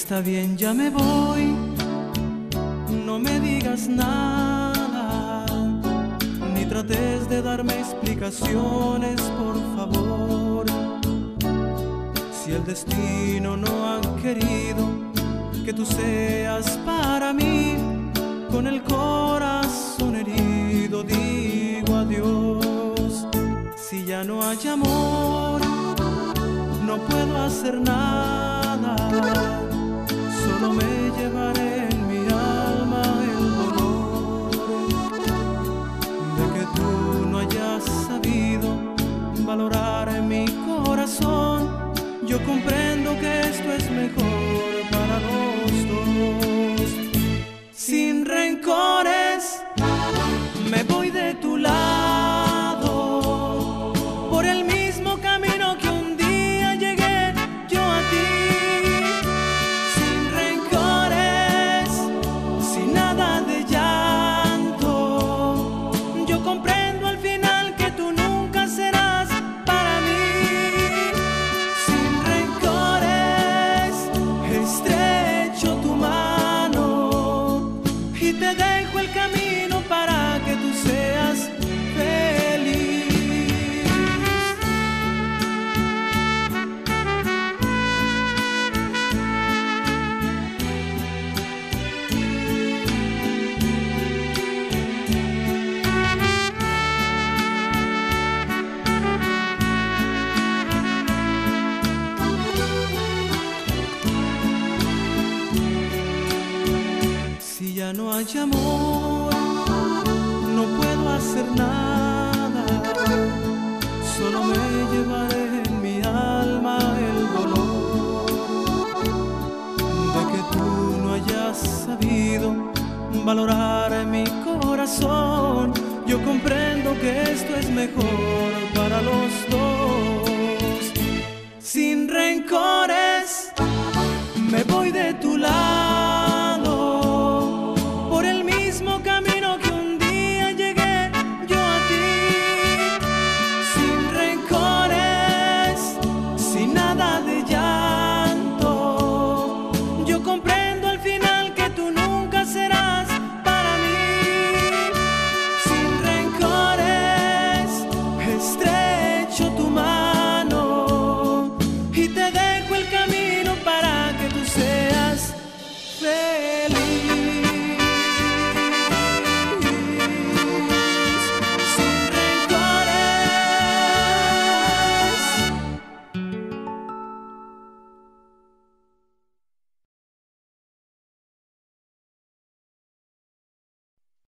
Está bien, ya me voy, no me digas nada, ni trates de darme explicaciones, por favor. Si el destino no ha querido que tú seas para mí, con el corazón herido digo adiós. Si ya no hay amor, no puedo hacer nada, solo me llevaré en mi alma el dolor de que tú no hayas sabido valorar mi corazón. Yo comprendo que esto es mejor para los dos. Sin rencores me voy de tu lado, por el mismo camino que un día llegué yo a ti. Sin rencores, sin nada de llanto, yo comprendo al final que tú nunca serás para mí. Sin rencores, estrecho tu mano y te dejo el camino para que tú seas feliz. Si ya no hay amor, no puedo hacer nada, solo me llevaré en mi alma el dolor de que tú no hayas sabido valorar mi corazón. Yo comprendo que esto es mejor para los dos. Sin rencores me voy de